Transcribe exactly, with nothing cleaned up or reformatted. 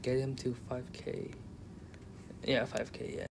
get him to five K. Yeah, five K, yeah.